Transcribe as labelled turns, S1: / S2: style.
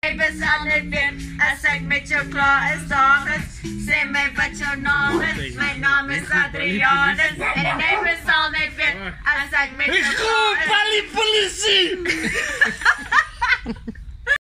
S1: neighbors all live in. I said, met your claw is August. Say me what your name is. My name is Adrianus. And the neighbors all live in. I said, met your claw is...
S2: Politie!